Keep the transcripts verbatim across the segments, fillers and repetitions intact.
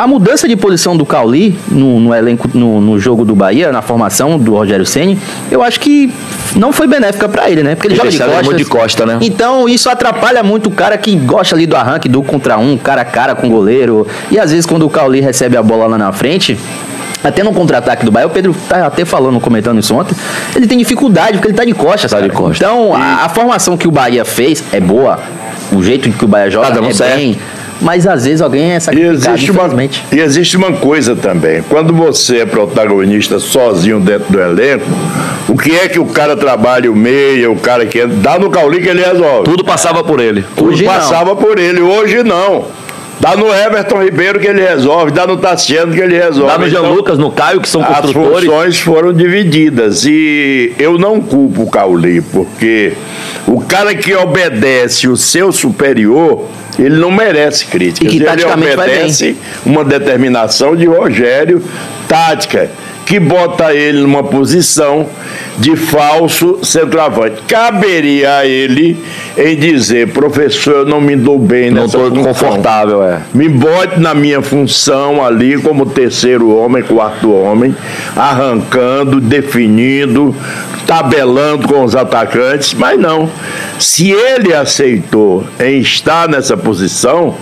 a mudança de posição do Cauli no, no elenco, no, no jogo do Bahia, na formação do Rogério Ceni, eu acho que não foi benéfica pra ele, né? Porque ele, ele joga de costas, muito de costa, né? Então isso atrapalha muito o cara que gosta ali do arranque, do contra um, cara a cara com o goleiro. E às vezes quando o Cauli recebe a bola lá na frente, até no contra-ataque do Bahia, o Pedro tá até falando, comentando isso ontem, ele tem dificuldade porque ele tá de costas, tá de costas. Então e... a, a formação que o Bahia fez é boa, o jeito que o Bahia joga ah, é certo. bem, mas às vezes alguém é sacrificado, e existe uma, e existe uma coisa também, quando você é protagonista sozinho dentro do elenco, o que é que o cara trabalha, o meia, o cara que dá no Cauli que ele resolve. Tudo passava por ele. Tudo Hoje passava não. por ele, hoje não. Dá no Everton Ribeiro que ele resolve, dá no Tassiano que ele resolve. Dá no Jean então, Lucas, no Caio, que são construtores. As funções foram divididas e eu não culpo o Cauli, porque o cara que obedece o seu superior, ele não merece críticas. E que ele obedece uma determinação de Rogério, tática, que bota ele numa posição de falso centroavante. Caberia a ele em dizer, professor, eu não me dou bem nessa função. Não estou confortável, é. Me bote na minha função ali como terceiro homem, quarto homem, arrancando, definindo, tabelando com os atacantes, mas não. Se ele aceitou em estar nessa posição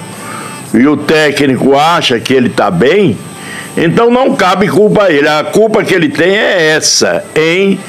e o técnico acha que ele está bem, então não cabe culpa a ele. A culpa que ele tem é essa, em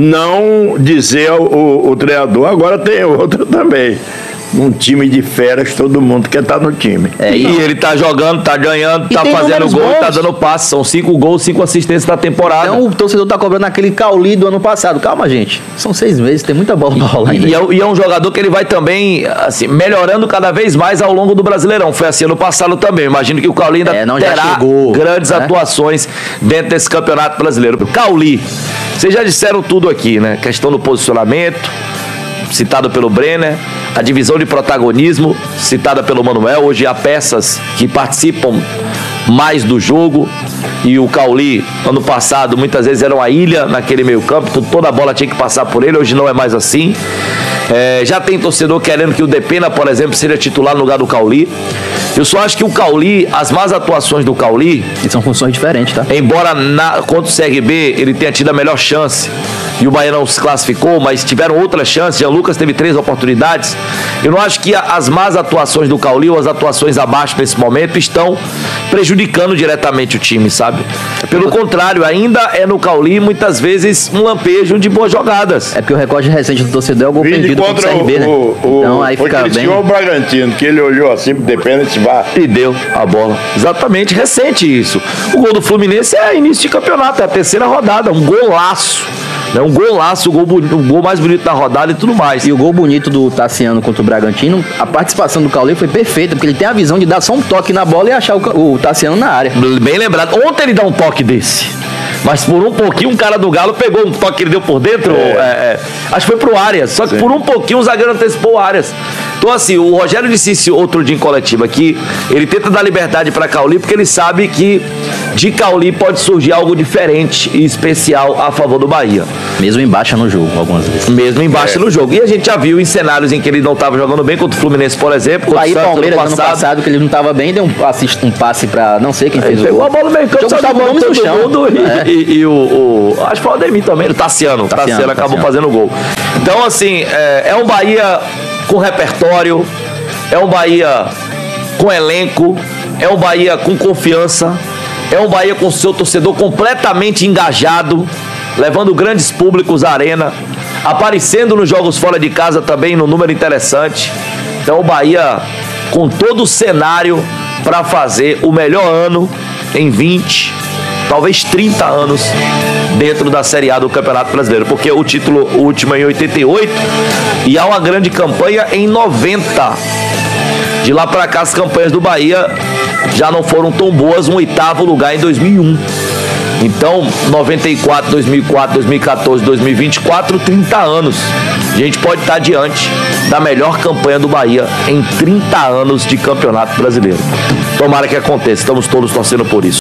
não dizer ao, ao, ao treinador. Agora tem outra também. Um time de feras, todo mundo quer estar no time. É, e ele tá jogando, tá ganhando, e tá fazendo gol, bons. Tá dando passe. São cinco gols, cinco assistências na temporada. Então o torcedor tá cobrando aquele Cauli do ano passado. Calma, gente. São seis meses, tem muita bola pra rolar ainda. E, e, é, e é um jogador que ele vai também, assim, melhorando cada vez mais ao longo do Brasileirão. Foi assim ano passado também. Imagino que o Cauli ainda é, não, terá chegou, grandes né? atuações dentro desse campeonato brasileiro. Cauli, vocês já disseram tudo aqui, né? Questão do posicionamento, citado pelo Brenner, a divisão de protagonismo, citada pelo Manuel. Hoje há peças que participam mais do jogo, e o Cauli, ano passado, muitas vezes era uma ilha naquele meio campo, toda a bola tinha que passar por ele. Hoje não é mais assim. É, já tem torcedor querendo que o Depena, por exemplo, seja titular no lugar do Cauli. Eu só acho que o Cauli, as más atuações do Cauli, e são funções diferentes, tá? Embora na, contra o C R B ele tenha tido a melhor chance e o Bahia não se classificou, mas tiveram outras chances. Jean Lucas teve três oportunidades. Eu não acho que as más atuações do Cauli, ou as atuações abaixo nesse momento, estão prejudicando diretamente o time, sabe? Pelo contrário, ainda é no Cauli muitas vezes um lampejo de boas jogadas. É porque o recorde recente do torcedor é o gol perdido contra o C R B, né? O, o, então aí fica bem. O Bragantino, que ele olhou assim, depende de vá. E deu a bola. Exatamente, recente isso. O gol do Fluminense é início de campeonato, é a terceira rodada, um golaço. É um golaço, o gol, o gol mais bonito da rodada e tudo mais. E o gol bonito do Tassiano contra o Bragantino, a participação do Cauli foi perfeita, porque ele tem a visão de dar só um toque na bola e achar o, o Tassiano na área. Bem lembrado. Ontem ele dá um toque desse, mas por um pouquinho um cara do Galo pegou um toque que ele deu por dentro. É. É, é, acho que foi pro Arias. Só que Sim. por um pouquinho o zagueiro antecipou o Arias. Então assim, o Rogério disse isso outro dia em coletiva, que ele tenta dar liberdade para Cauli, porque ele sabe que de Cauli pode surgir algo diferente e especial a favor do Bahia. Mesmo em baixa no jogo, algumas vezes. Mesmo em baixa é. no jogo. E a gente já viu em cenários em que ele não estava jogando bem, contra o Fluminense, por exemplo. O Bahia e Palmeiras, ano passado. ano passado, que ele não estava bem, deu um, assist, um passe para não sei quem fez ele o gol. Pegou a bola no meio campo, só bola no chão. Mundo, é. e, e, e o, o... Acho que foi o Ademir também, o Tassiano. O Tassiano, Tassiano acabou Tassiano. fazendo gol. Então, assim, é, é um Bahia com repertório, é um Bahia com elenco, é um Bahia com confiança, é um Bahia com seu torcedor completamente engajado, levando grandes públicos à arena, aparecendo nos jogos fora de casa também no número interessante. Então o Bahia com todo o cenário para fazer o melhor ano em vinte, talvez trinta anos dentro da Série A do Campeonato Brasileiro, porque o título último é em oitenta e oito e há uma grande campanha em noventa. De lá para cá as campanhas do Bahia já não foram tão boas, um oitavo lugar em dois mil e um. Então, noventa e quatro, dois mil e quatro, dois mil e quatorze, dois mil e vinte e quatro, trinta anos. A gente pode estar diante da melhor campanha do Bahia em trinta anos de Campeonato Brasileiro. Tomara que aconteça, estamos todos torcendo por isso.